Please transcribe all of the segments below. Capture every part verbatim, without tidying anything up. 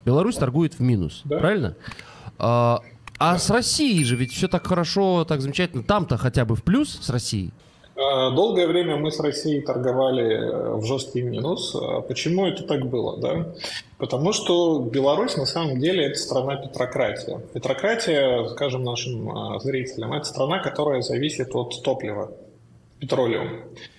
Беларусь торгует в минус, да. правильно? А, а да. С Россией же ведь все так хорошо, так замечательно. Там-то хотя бы в плюс с Россией. Долгое время мы с Россией торговали в жесткий минус. Почему это так было? Да? Потому что Беларусь на самом деле это страна петрократия. Петрократия, скажем нашим зрителям, это страна, которая зависит от топлива, петролиум.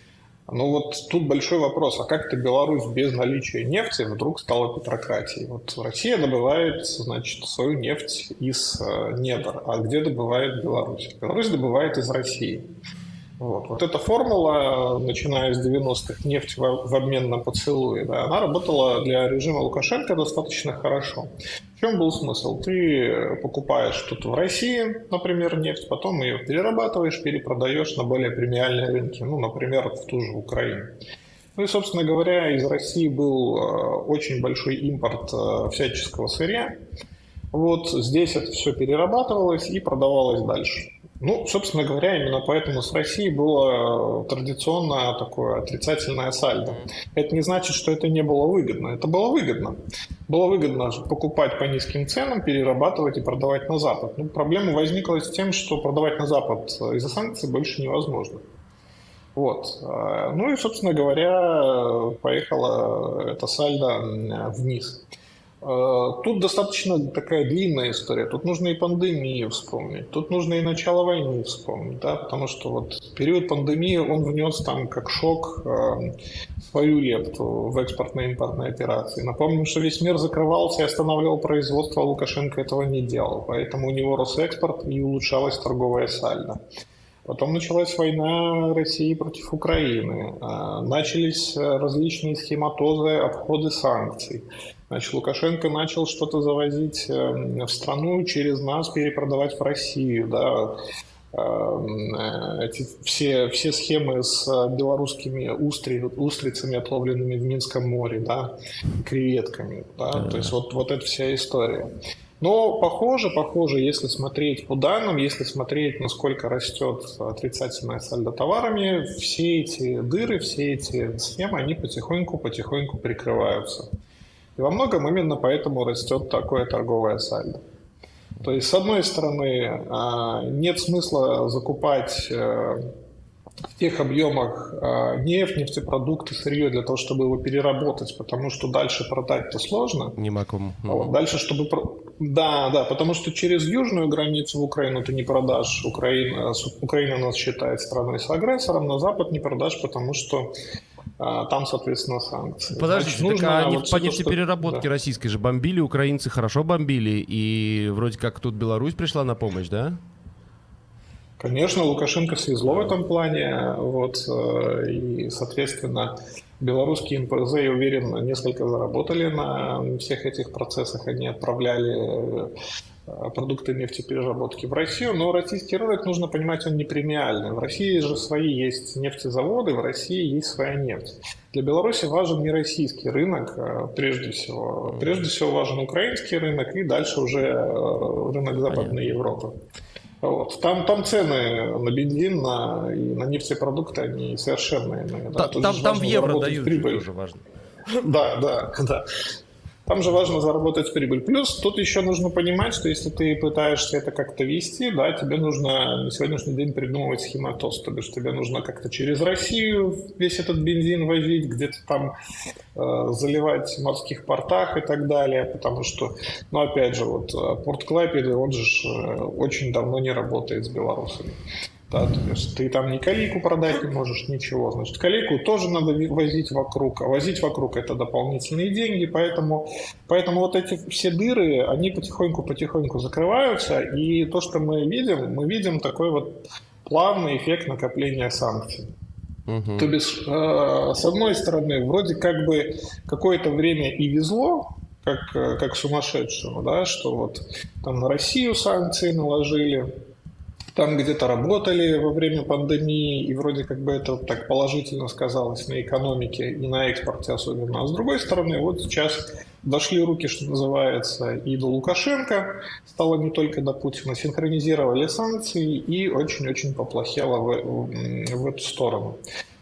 Ну вот тут большой вопрос, а как это Беларусь без наличия нефти вдруг стала петрократией? Вот Россия добывает, значит, свою нефть из недр, а где добывает Беларусь? Беларусь добывает из России. Вот. вот эта формула, начиная с девяностых, нефть в, в обмен на поцелуи, да, она работала для режима Лукашенко достаточно хорошо. В чем был смысл? Ты покупаешь что-то в России, например, нефть, потом ее перерабатываешь, перепродаешь на более премиальные рынки, ну, например, в ту же Украину. Ну и, собственно говоря, из России был очень большой импорт всяческого сырья. Вот здесь это все перерабатывалось и продавалось дальше. Ну, собственно говоря, именно поэтому с Россией было традиционно такое отрицательное сальдо. Это не значит, что это не было выгодно. Это было выгодно. Было выгодно покупать по низким ценам, перерабатывать и продавать на Запад. Но проблема возникла с тем, что продавать на Запад из-за санкций больше невозможно. Вот. Ну и, собственно говоря, поехала эта сальдо вниз. Тут достаточно такая длинная история. Тут нужно и пандемию вспомнить, тут нужно и начало войны вспомнить, да, потому что вот период пандемии он внес там как шок э, свою лепту в экспортно-импортные операции. Напомним, что весь мир закрывался и останавливал производство, а Лукашенко этого не делал, поэтому у него рос экспорт и улучшалась торговая сальдо. Потом началась война России против Украины, начались различные схематозы, обходы санкций. Значит, Лукашенко начал что-то завозить в страну, через нас перепродавать в Россию. Да. Эти, все, все схемы с белорусскими устри, устрицами, отловленными в Минском море, да, креветками. Да. Да. То есть вот, вот эта вся история. Но похоже, похоже, если смотреть по данным, если смотреть, насколько растет отрицательное сальдо товарами, все эти дыры, все эти схемы, они потихоньку-потихоньку прикрываются. И во многом именно поэтому растет такое торговое сальдо. То есть, с одной стороны, нет смысла закупать в тех объемах нефть, нефтепродукты, сырье для того, чтобы его переработать, потому что дальше продать-то сложно. Не могу. А вот дальше, чтобы... Да, да, потому что через южную границу в Украину ты не продашь. Украина, Украина нас считает страной с агрессором, на Запад не продашь, потому что а, там, соответственно, санкции. Подождите, Значит, так а вот по нефтепереработке что... российской же бомбили, украинцы хорошо бомбили, и вроде как тут Беларусь пришла на помощь, да? Конечно, Лукашенко свезло в этом плане, вот, и, соответственно, белорусские эн пэ зэ, я уверен, несколько заработали на всех этих процессах, они отправляли продукты нефтепереработки в Россию, но российский рынок, нужно понимать, он не премиальный. В России же свои есть нефтезаводы, в России есть своя нефть. Для Беларуси важен не российский рынок, прежде всего. Прежде всего важен украинский рынок и дальше уже рынок Западной Европы. Вот. Там, там цены на бензин, на, и на нефтепродукты, они совершенно иные. Да. Там, там в евро дают, тоже важно. Да, да, да. Там же важно заработать прибыль. Плюс тут еще нужно понимать, что если ты пытаешься это как-то вести, да, тебе нужно на сегодняшний день придумывать схематоз. То есть тебе нужно как-то через Россию весь этот бензин возить, где-то там э, заливать в морских портах и так далее. Потому что, ну опять же, вот порт Клайпеды, он же очень давно не работает с белорусами. Да, то есть ты там ни калийку продать не можешь, ничего. Значит, калийку тоже надо возить вокруг, а возить вокруг – это дополнительные деньги, поэтому, поэтому вот эти все дыры, они потихоньку-потихоньку закрываются, и то, что мы видим, мы видим такой вот плавный эффект накопления санкций. Угу. То бишь, э, с одной стороны, вроде как бы какое-то время и везло, как, как сумасшедшему, да, что вот там на Россию санкции наложили, там где-то работали во время пандемии, и вроде как бы это так положительно сказалось на экономике и на экспорте особенно. А с другой стороны, вот сейчас дошли руки, что называется, и до Лукашенко, стало не только до Путина, синхронизировали санкции и очень-очень поплохело в, в эту сторону.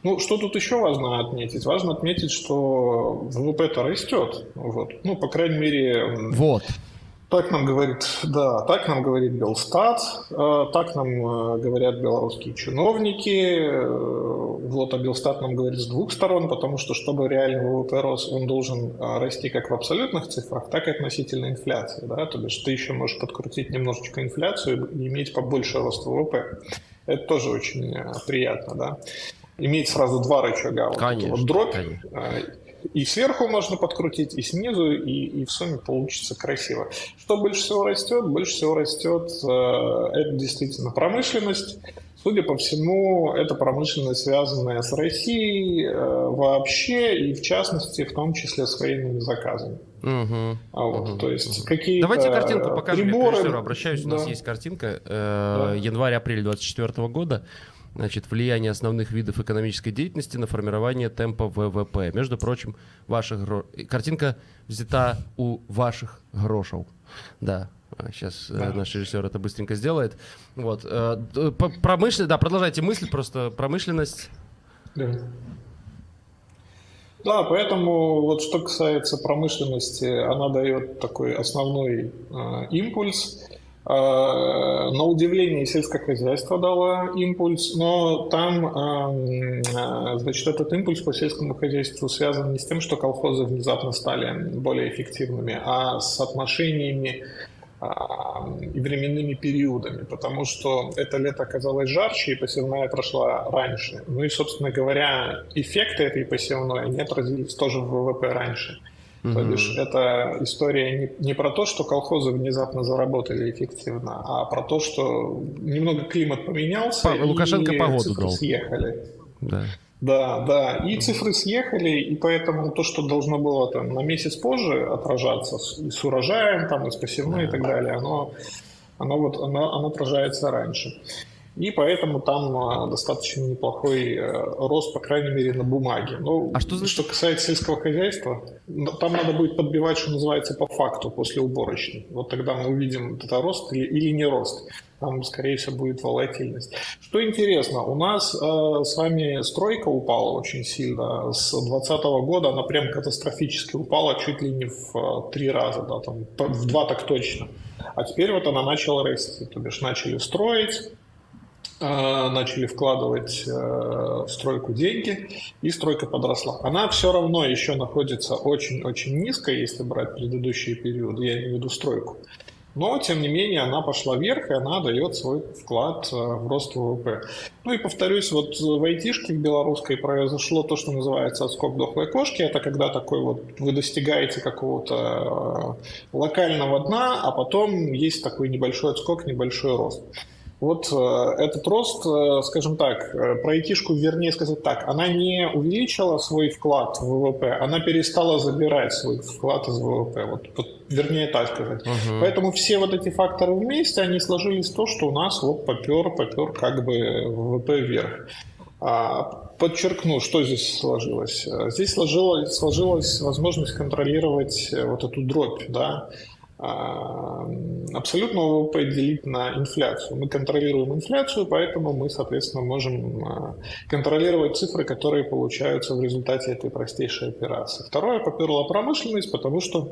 Ну, что тут еще важно отметить? Важно отметить, что ВВП-то растет. Вот. Ну, по крайней мере... Вот. Так нам говорит, да, так нам говорит Белстат, так нам говорят белорусские чиновники. Вот, а Белстат нам говорит с двух сторон, потому что, чтобы реально ВВП рос, он должен расти как в абсолютных цифрах, так и относительно инфляции. Да? То есть ты еще можешь подкрутить немножечко инфляцию и иметь побольше рост ВВП. Это тоже очень приятно, да. Иметь сразу два рычага. Конечно, вот, вот дробь. Конечно. И сверху можно подкрутить, и снизу, и, и в сумме получится красиво. Что больше всего растет? Больше всего растет э, это действительно промышленность. Судя по всему, это промышленность, связанная с Россией э, вообще, и в частности, в том числе с военными заказами. Угу, а вот, угу, то есть угу. какие-то Давайте картинку покажем. приборы. Я к режиссеру обращаюсь, у да. нас есть картинка. Э, да. Январь-апрель двадцать четвёртого года. Значит, влияние основных видов экономической деятельности на формирование темпа ВВП. Между прочим, ваших гро... картинка взята у ваших грошев. Да, сейчас да. наш режиссер это быстренько сделает. Вот. Промышленность, да, продолжайте мысль, просто промышленность. Да. Да, поэтому вот что касается промышленности, она дает такой основной э, импульс. На удивление сельское хозяйство дало импульс, но там, значит, этот импульс по сельскому хозяйству связан не с тем, что колхозы внезапно стали более эффективными, а с отношениями и временными периодами, потому что это лето оказалось жарче, и посевная прошла раньше. Ну и, собственно говоря, эффекты этой посевной, они отразились тоже в ВВП раньше. То бишь, это история не, не про то, что колхозы внезапно заработали эффективно, а про то, что немного климат поменялся, По, Лукашенко и погоду цифры дал. съехали. Да. Да, да, и цифры съехали, и поэтому то, что должно было там на месяц позже отражаться и с урожаем, там, и с посевной, да. и так далее, оно, оно, вот, оно, оно отражается раньше. И поэтому там достаточно неплохой рост, по крайней мере, на бумаге. Ну, а что, значит... что касается сельского хозяйства, там надо будет подбивать, что называется, по факту, после уборочной. Вот тогда мы увидим, это рост или, или не рост. Там, скорее всего, будет волатильность. Что интересно, у нас э, с вами стройка упала очень сильно. С двадцатого года она прям катастрофически упала, чуть ли не в э, три раза, да, там, в два так точно. А теперь вот она начала расти, то бишь начали строить, начали вкладывать в стройку деньги, и стройка подросла. Она все равно еще находится очень-очень низко, если брать предыдущие периоды, я имею в виду стройку. Но, тем не менее, она пошла вверх, и она дает свой вклад в рост ВВП. Ну и повторюсь, вот в айтишке в белорусской произошло то, что называется отскок дохлой кошки. Это когда такой вот вы достигаете какого-то локального дна, а потом есть такой небольшой отскок, небольшой рост. Вот э, этот рост, э, скажем так, про айтишку, вернее сказать так, она не увеличила свой вклад в ВВП, она перестала забирать свой вклад из ВВП, вот, вот вернее так сказать. Uh-huh. Поэтому все вот эти факторы вместе, они сложились в то, что у нас вот попер, попер как бы ВВП вверх. А, подчеркну, что здесь сложилось. Здесь сложилась, сложилась возможность контролировать вот эту дробь, да, абсолютно ВВП делить на инфляцию. Мы контролируем инфляцию, поэтому мы, соответственно, можем контролировать цифры, которые получаются в результате этой простейшей операции. Второе, поперла промышленность, потому что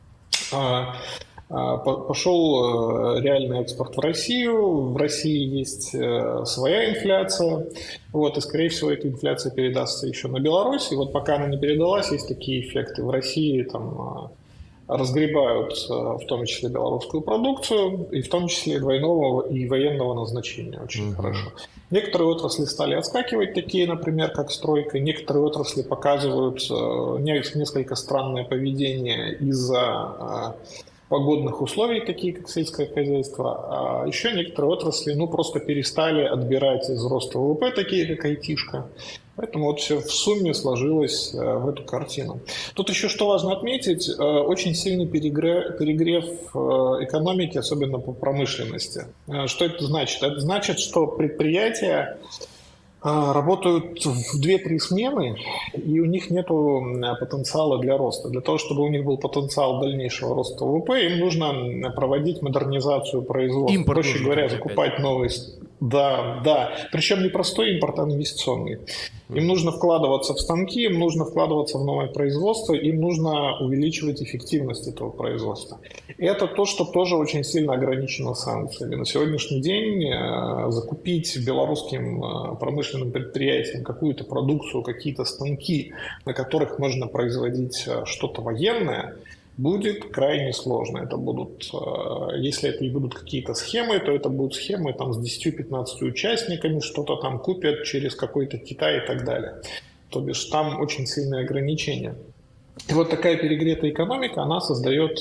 пошел реальный экспорт в Россию. В России есть своя инфляция, вот, и, скорее всего, эта инфляция передастся еще на Беларусь. И вот пока она не передалась, есть такие эффекты. В России там разгребают в том числе белорусскую продукцию, и в том числе двойного и военного назначения. Очень mm-hmm. хорошо. Некоторые отрасли стали отскакивать, такие, например, как стройка. Некоторые отрасли показывают несколько странное поведение из-за погодных условий, такие как сельское хозяйство. А еще некоторые отрасли ну, просто перестали отбирать из роста ВВП, такие как айтишка. Поэтому вот все в сумме сложилось в эту картину. Тут еще что важно отметить, очень сильный перегрев, перегрев экономики, особенно по промышленности. Что это значит? Это значит, что предприятия работают в две-три смены, и у них нет потенциала для роста. Для того, чтобы у них был потенциал дальнейшего роста ВВП, им нужно проводить модернизацию производства. Импорт Проще говоря, закупать новые... Да, да. Причем не простой импорт, а инвестиционный. Им нужно вкладываться в станки, им нужно вкладываться в новое производство, им нужно увеличивать эффективность этого производства. И это то, что тоже очень сильно ограничено санкциями. На сегодняшний день э, закупить белорусским э, промышленным предприятиям какую-то продукцию, какие-то станки, на которых можно производить э, что-то военное, будет крайне сложно. Это будут, если это и будут какие-то схемы, то это будут схемы там, с десятью-пятнадцатью участниками, что-то там купят через какой-то Китай и так далее. То бишь там очень сильные ограничения. И вот такая перегретая экономика, она создает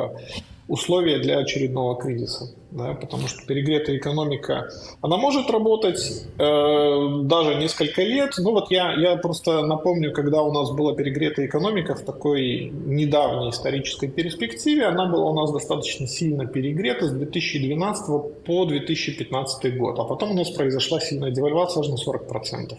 условия для очередного кризиса. Да, потому что перегретая экономика, она может работать э, даже несколько лет. Ну вот я, я просто напомню, когда у нас была перегретая экономика в такой недавней исторической перспективе, она была у нас достаточно сильно перегрета с две тысячи двенадцатого по две тысячи пятнадцатый год. А потом у нас произошла сильная девальвация аж на сорок процентов.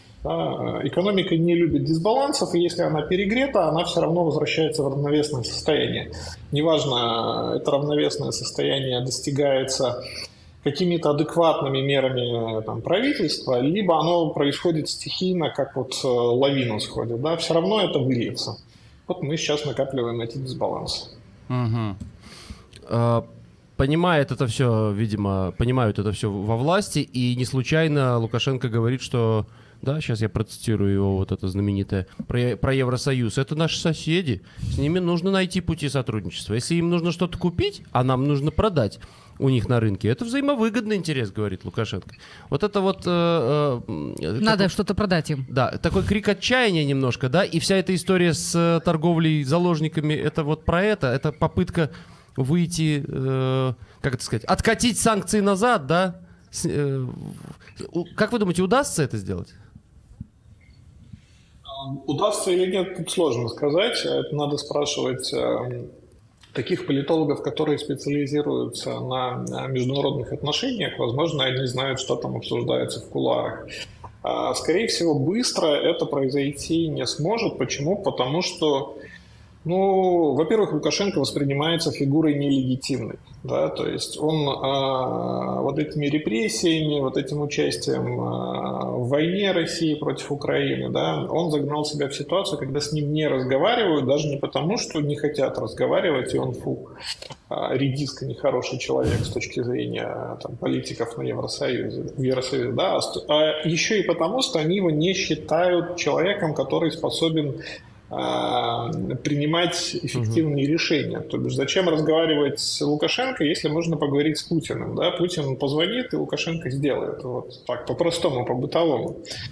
Да, экономика не любит дисбалансов, и если она перегрета, она все равно возвращается в равновесное состояние. Неважно, это равновесное состояние достигается какими-то адекватными мерами там, правительства, либо оно происходит стихийно, как вот лавина сходит. Да, все равно это выльется. Вот мы сейчас накапливаем эти дисбалансы. Угу. А... Понимает это все, видимо, понимают это все во власти, и не случайно Лукашенко говорит, что, да, сейчас я процитирую его, вот это знаменитое, про, про Евросоюз, это наши соседи, с ними нужно найти пути сотрудничества. Если им нужно что-то купить, а нам нужно продать у них на рынке, это взаимовыгодный интерес, говорит Лукашенко. Вот это вот... Э, э, Надо такой, что-то продать им. Да, такой крик отчаяния немножко, да, и вся эта история с торговлей заложниками, это вот про это, это попытка... выйти, э, как это сказать, откатить санкции назад, да? С, э, как вы думаете, удастся это сделать? Удастся или нет, тут сложно сказать. Это надо спрашивать э, таких политологов, которые специализируются на, на международных отношениях. Возможно, они знают, что там обсуждается в кулуарах. А, скорее всего, быстро это произойти не сможет. Почему? Потому что ну, во-первых, Лукашенко воспринимается фигурой нелегитимной, да, то есть он а, вот этими репрессиями, вот этим участием а, в войне России против Украины, да, он загнал себя в ситуацию, когда с ним не разговаривают, даже не потому, что не хотят разговаривать, и он, фу, а, редиска, нехороший человек с точки зрения там, политиков на Евросоюзе, в Евросоюзе, да, а еще и потому, что они его не считают человеком, который способен принимать эффективные угу. решения. То есть зачем разговаривать с Лукашенко, если можно поговорить с Путиным? Да? Путин позвонит, и Лукашенко сделает. Вот так, по-простому, по-бытовому.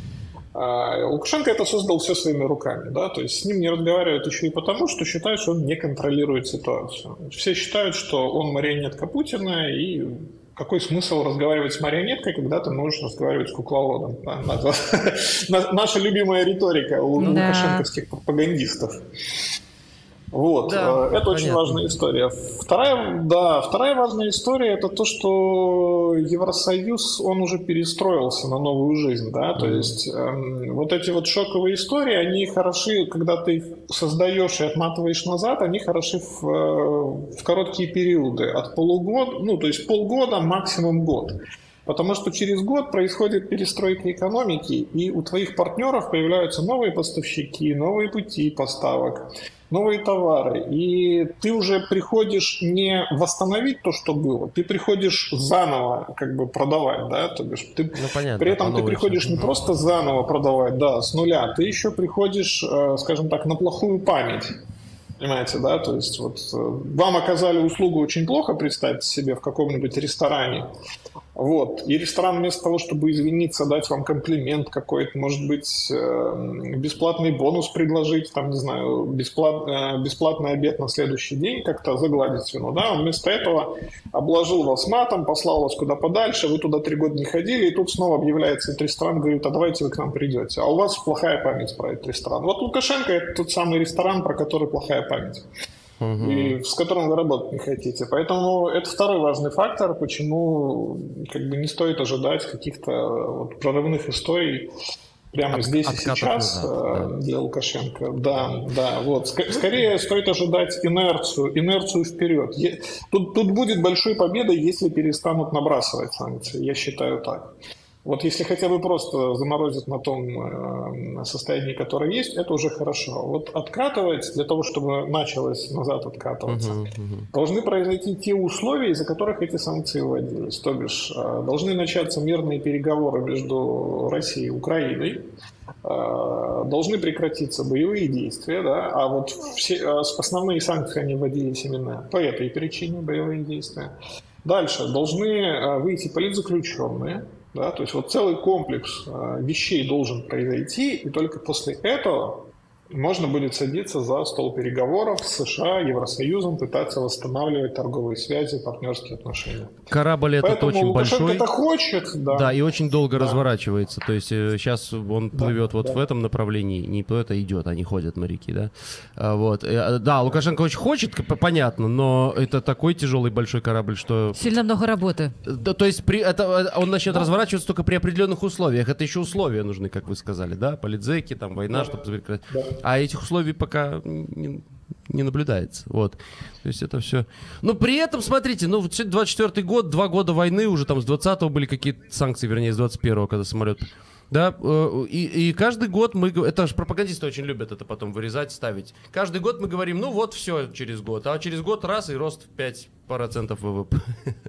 А Лукашенко это создал все своими руками. Да? То есть с ним не разговаривают еще и потому, что считают, что он не контролирует ситуацию. Все считают, что он марионетка Путина, и какой смысл разговаривать с марионеткой, когда ты можешь разговаривать с кукловодом? Да? Наша любимая риторика у да. лукашенковских пропагандистов. Вот. Да, это очень понятно. Важная история. Вторая, да, вторая важная история – это то, что Евросоюз, он уже перестроился на новую жизнь. Да? Mm-hmm. То есть э, вот эти вот шоковые истории, они хороши, когда ты их создаешь и отматываешь назад, они хороши в, в короткие периоды, от полугода, ну то есть полгода, максимум год. Потому что через год происходит перестройка экономики, и у твоих партнеров появляются новые поставщики, новые пути поставок, новые товары. И ты уже приходишь не восстановить то, что было, ты приходишь заново как бы продавать, да, то бишь ты, ну, понятно, при этом ты приходишь все. Не просто заново продавать, да, с нуля, ты еще приходишь, скажем так, на плохую память. Понимаете, да, то есть вот вам оказали услугу очень плохо, представьте себе, в каком-нибудь ресторане, вот, и ресторан вместо того, чтобы извиниться, дать вам комплимент какой-то, может быть, бесплатный бонус предложить, там, не знаю, бесплат, бесплатный обед на следующий день, как-то загладить вину, да, он вместо этого обложил вас матом, послал вас куда подальше, вы туда три года не ходили, и тут снова объявляется этот ресторан, говорит, а давайте вы к нам придете, а у вас плохая память про этот ресторан. Вот Лукашенко – это тот самый ресторан, про который плохая память. Угу. И с которым вы работать не хотите. Поэтому это второй важный фактор, почему как бы не стоит ожидать каких-то вот прорывных историй прямо От, здесь и сейчас назад, да. для Лукашенко. Да, да, вот. Скорее стоит ожидать инерцию, инерцию вперед. Тут, тут будет большой победой, если перестанут набрасывать санкции, я считаю так. Вот если хотя бы просто заморозить на том состоянии, которое есть, это уже хорошо. Вот откатывать, для того, чтобы началось назад откатываться, uh-huh, uh-huh. должны произойти те условия, из-за которых эти санкции вводились. То бишь, должны начаться мирные переговоры между Россией и Украиной, должны прекратиться боевые действия, да, а вот все основные санкции, они вводились именно по этой причине, боевые действия. Дальше должны выйти политзаключенные. Да, то есть вот целый комплекс э, вещей должен произойти, и только после этого можно будет садиться за стол переговоров с США, Евросоюзом, пытаться восстанавливать торговые связи, партнерские отношения. Корабль этот Поэтому очень большой. это хочет, да. Да, и очень долго да. разворачивается. То есть э, сейчас он да, плывет вот да. в этом направлении, не плывет, а идет, они ходят моряки, да. А, вот. Э, да, Лукашенко очень хочет, понятно, но это такой тяжелый большой корабль, что... Сильно много работы. Да, то есть при, это, он начнет да. разворачиваться только при определенных условиях. Это еще условия нужны, как вы сказали, да, политзеки, там, война, да. чтобы... Да. А этих условий пока не, не наблюдается. Вот. То есть это все... Но при этом, смотрите, ну, двадцать четвёртый год, два года войны, уже там с двадцатого были какие-то санкции, вернее, с двадцать первого, когда самолет... Да, и, и каждый год мы... Это же пропагандисты очень любят это потом вырезать, ставить. Каждый год мы говорим, ну вот все через год. А через год раз и рост в пять процентов ВВП.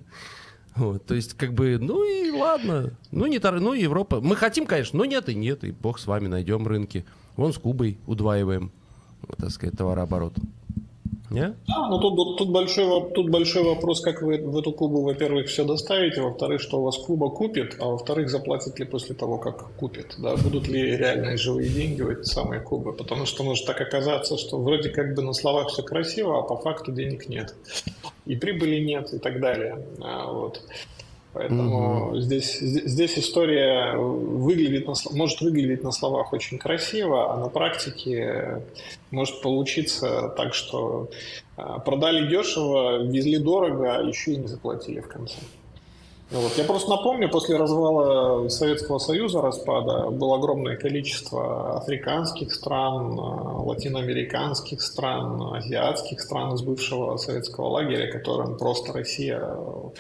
Вот, то есть, как бы, ну и ладно. Ну, не ну, Европа. Мы хотим, конечно, но нет и нет. И бог с вами, найдем рынки. Вон с Кубой удваиваем, так сказать, товарооборот. Не? Да, ну тут, тут, большой, тут большой вопрос, как вы в эту Кубу, во-первых, все доставите, во-вторых, что у вас Куба купит, а во-вторых, заплатит ли после того, как купит. Да? Будут ли реальные живые деньги у этой самой Кубы. Потому что может так оказаться, что вроде как бы на словах все красиво, а по факту денег нет. И прибыли нет, и так далее. Вот. Поэтому угу. здесь, здесь история выглядит на, может выглядеть на словах очень красиво, а на практике может получиться так, что продали дешево, везли дорого, а еще и не заплатили в конце. Вот. Я просто напомню, после развала Советского Союза, распада, было огромное количество африканских стран, латиноамериканских стран, азиатских стран из бывшего советского лагеря, которым просто Россия,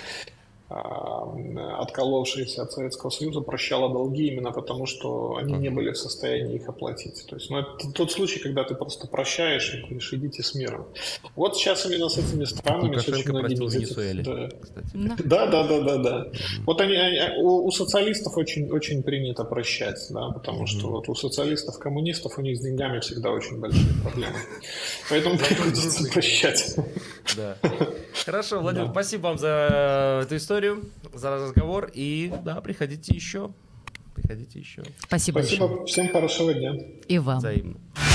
отколовшаяся от Советского Союза, прощала долги именно потому, что они не были в состоянии их оплатить. То есть, ну, это тот случай, когда ты просто прощаешь и говоришь, идите с миром. Вот сейчас именно с этими странами... Лукашенко простил Венесуэле, да. да, да, да, да, да. Вот они, они у, у социалистов очень, очень принято прощать, да, потому mm-hmm. что вот у социалистов, коммунистов у них с деньгами всегда очень большие проблемы. Поэтому приходится прощать. Да. Хорошо, Владимир, да. спасибо вам за эту историю, за разговор. И да, приходите еще. Приходите еще. Спасибо. Спасибо. Большое. Всем хорошего дня. И вам. Взаимно.